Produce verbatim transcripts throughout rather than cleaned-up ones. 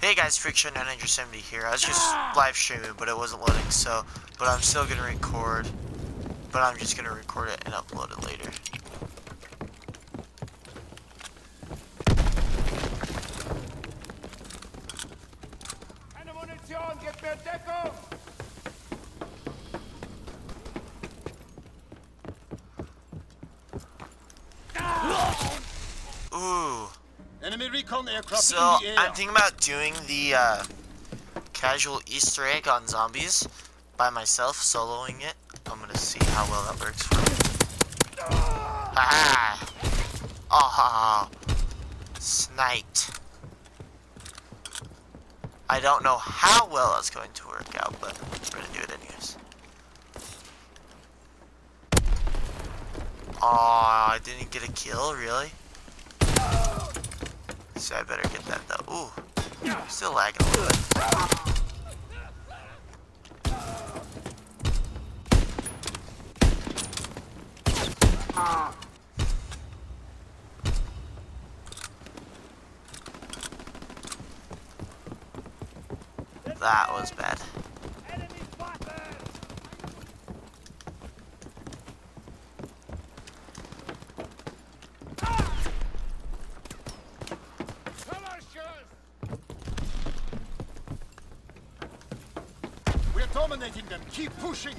Hey guys, Freakshow nine seventy here. I was just live streaming, but it wasn't loading, so, but I'm still gonna record, but I'm just gonna record it and upload it later. Eine Munition, gib mir Deckung! Ooh. Enemy recon aircraft So, in the air. I'm thinking about doing the, uh, casual Easter egg on zombies by myself, soloing it. I'm gonna see how well that works for me. Ah! Oh, sniped. I don't know how well it's going to work out, but we're gonna do it anyways. Oh, I didn't get a kill, really? So I better get that though. Ooh, still lagging a little bit. That was bad. We're dominating them. Keep pushing.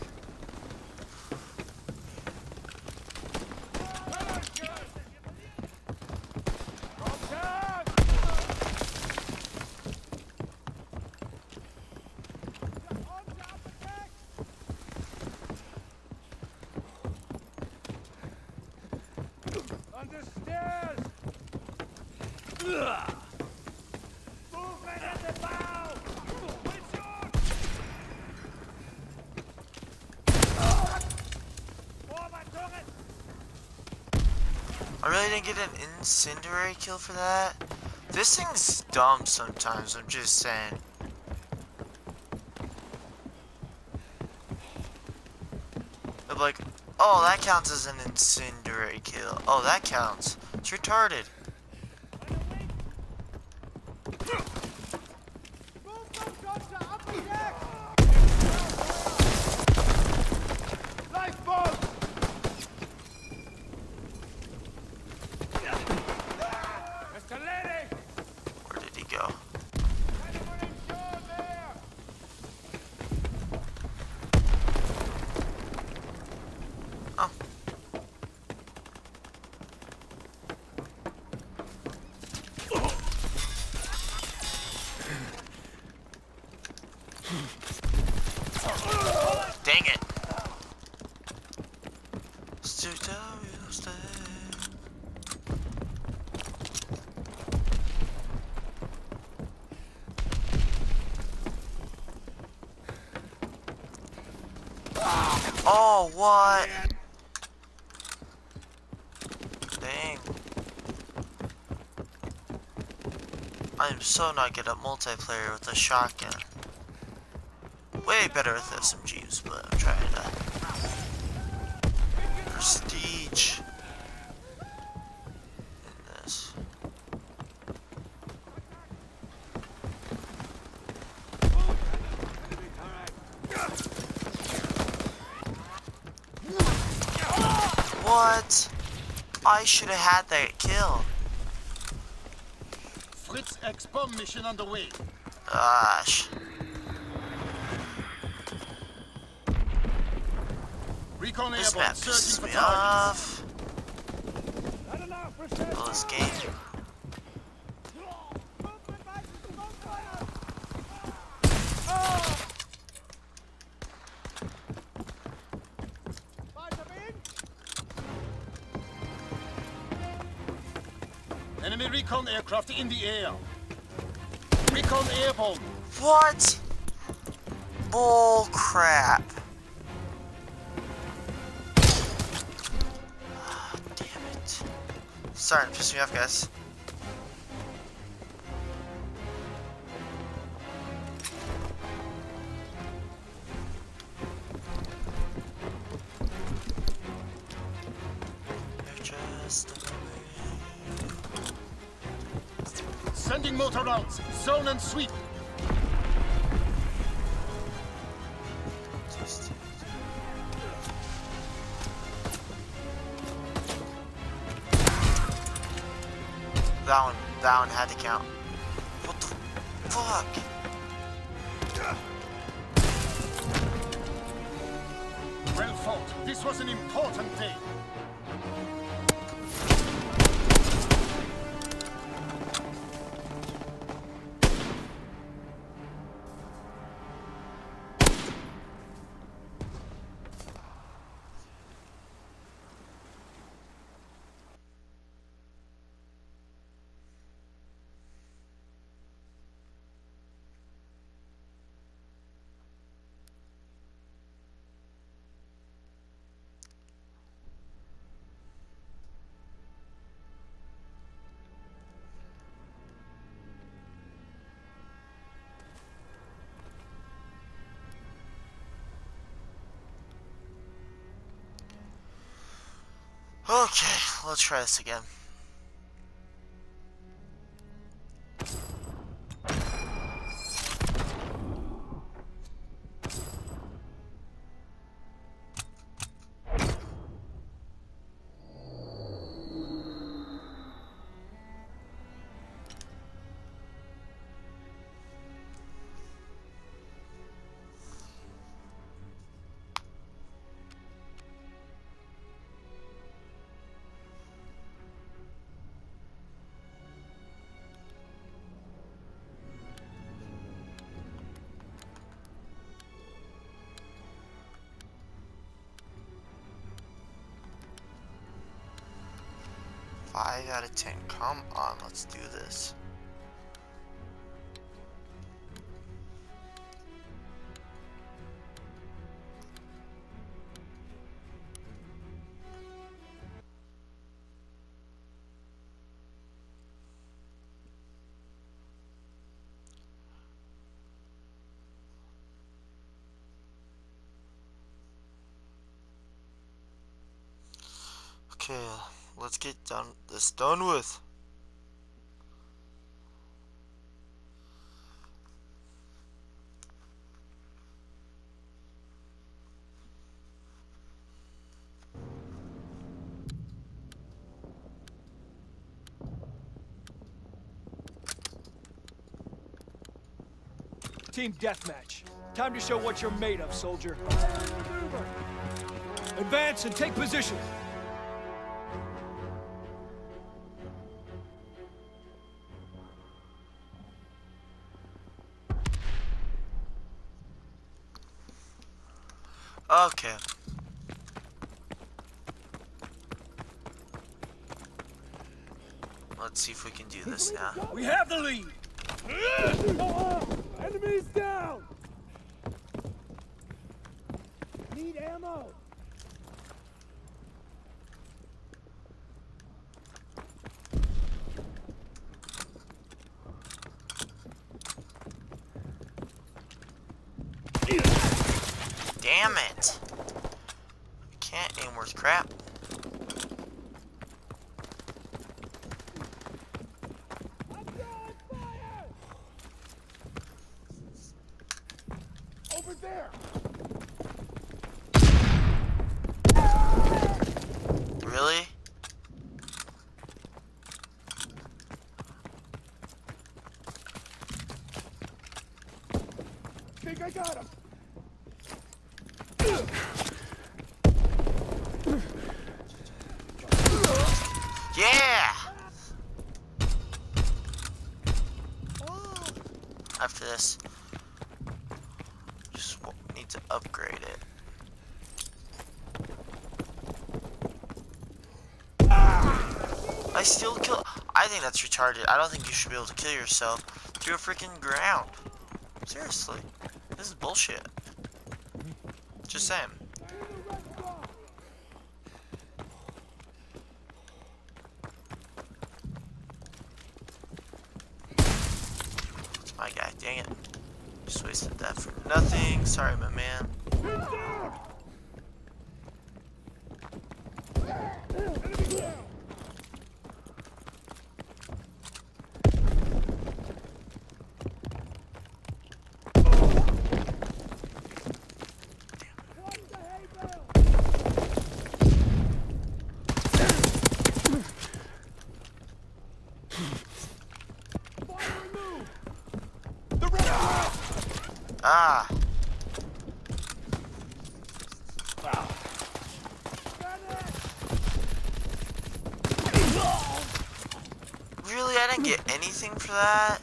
On the stairs. Movement at the bow. I really didn't get an incendiary kill for that. This thing's dumb sometimes, I'm just saying. I'm like, oh, that counts as an incendiary kill. Oh, that counts. It's retarded. Where did he go? Oh. Dang it. Oh, what? Dang. I am so not good at multiplayer with a shotgun. Way better with S M Gs, but I'm trying to. Prestige. In this. What? I should have had that kill. Fritz X bomb mission underway. Gosh. Recon This airborne map searching pisses for me targets. off. Well, this game. Enemy recon aircraft in the air. Recon airborne. What? Bull crap. Damn it. Starting to piss me off, guys. Sending fifteen mortar rounds. Zone and sweep. That one, that one had to count. What the fuck? Well fought. This was an important day. Okay, let's try this again. five out of ten. Come on, let's do this. Okay, let's get done this done with. Team deathmatch. Time to show what you're made of, soldier. Advance and take position. Okay. Let's see if we can do this now. We have the lead. Enemies down. Need ammo. Damn it! I can't aim worth crap. Over there. Really? Think I got him. Yeah! After this, just need to upgrade it. I still kill. I think that's retarded. I don't think you should be able to kill yourself through a freaking ground. Seriously, this is bullshit. Just saying. It's my guy. Dang it. Just wasted that for nothing. Sorry, my man. Ah. Really, I didn't get anything for that.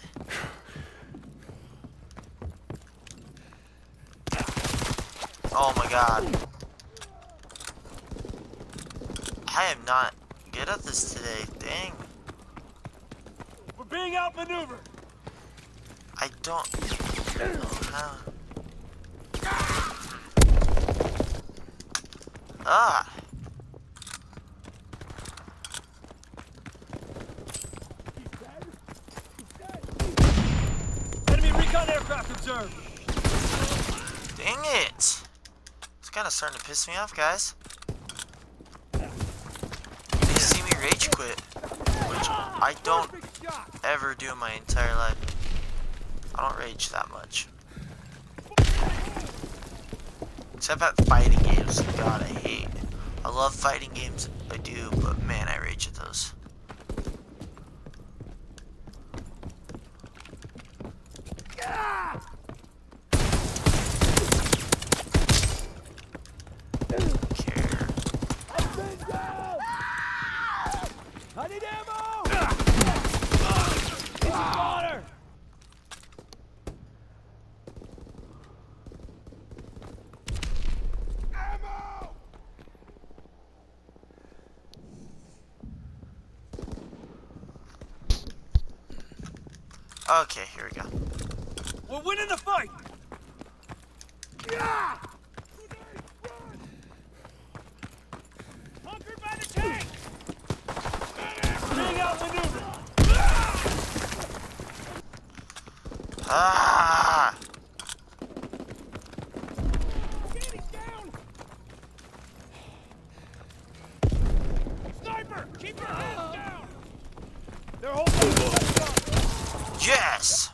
Oh my god. I am not good at this today. Dang. We're being outmaneuvered. I don't know how. Ah. Enemy recon aircraft observed. Dang it. It's kind of starting to piss me off, guys. They see me rage quit, which I don't ever do in my entire life. I don't rage that much. Except at fighting games. God, I hate. I love fighting games. I do, but man, I rage at those. Care. I need ammo. It's water. Ammo! Okay, here we go. We're winning the fight. Yeah! Conquered by the tank. Being outmaneuvered. Ah! Danny's down! Sniper, keep your head down. They're holding us. Yes!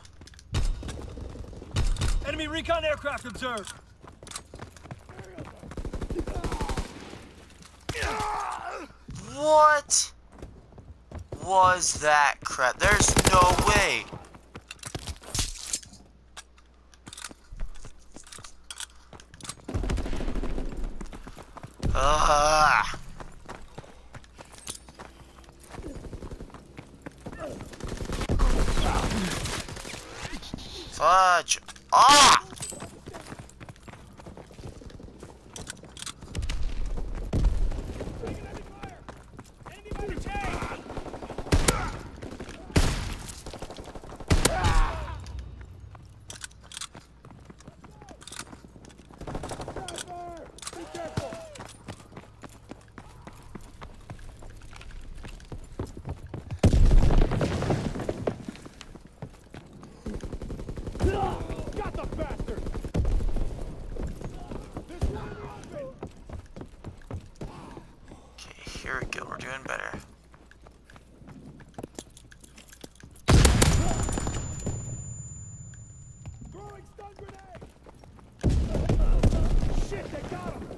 Enemy recon aircraft observed. What was that crap? There's no way. Ah. Fudge. Ah! Enemy by the tank. Sniper! Be careful! Got the bastard! There's one open! Okay, here we go. We're doing better. Throwing stun grenade! Shit, they got him!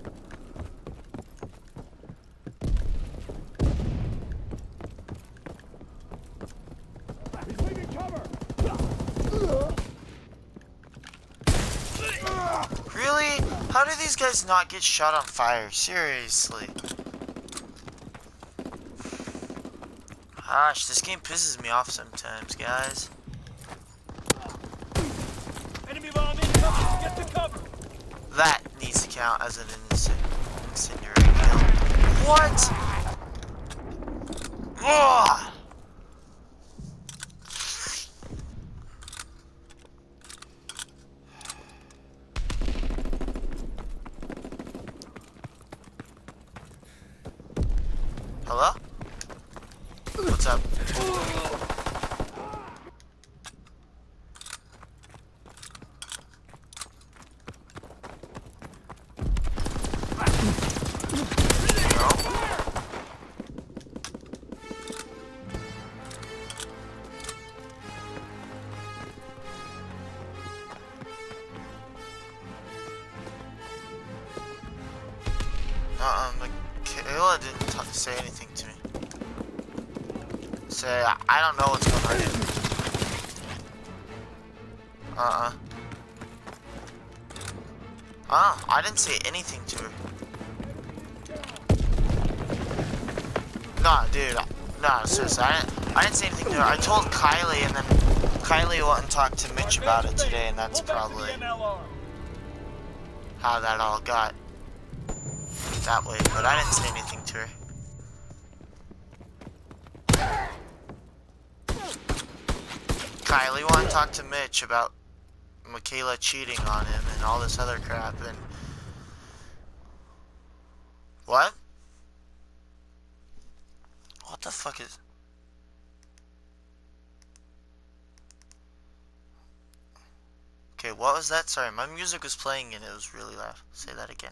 He's leaving cover! Really? How do these guys not get shot on fire? Seriously. Gosh, this game pisses me off sometimes, guys. Enemy bomb incoming. Get to cover. That needs to count as an innocent incendiary kill. What? Ugh! Hello? What's up? No? Uh-uh, Michaela didn't t say anything to me. Say, I don't know what's going on. Uh-uh. Oh, I didn't say anything to her. Nah, dude. Nah, seriously, I didn't, I didn't say anything to her. I told Kylie, and then Kylie went and talked to Mitch about it today, and that's probably how that all got that way. But I didn't say anything to her. Kylie wanted to talk to Mitch about Michaela cheating on him and all this other crap, and what? What the fuck is? Okay, what was that? Sorry, my music was playing and it was really loud. Say that again.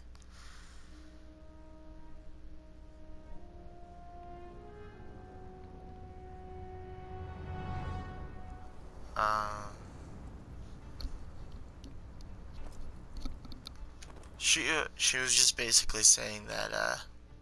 Um, she she was just basically saying that. Uh,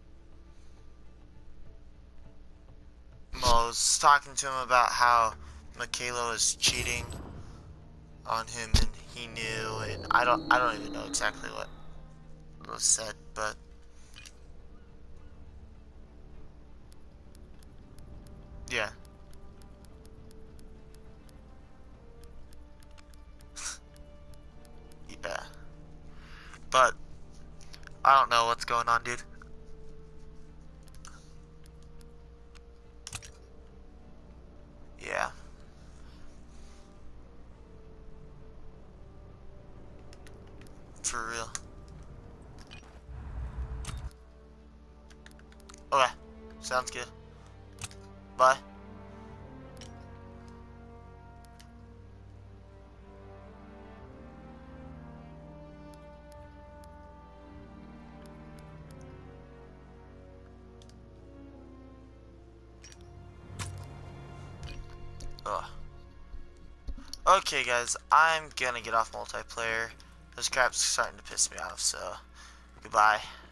well, I was talking to him about how Michaela was cheating on him and he knew, and I don't I don't even know exactly what was said, but yeah. Yeah. But I don't know what's going on, dude. Yeah. For real. Okay. Sounds good. Bye. Ugh. Okay guys, I'm gonna get off multiplayer. This crap's starting to piss me off, so goodbye.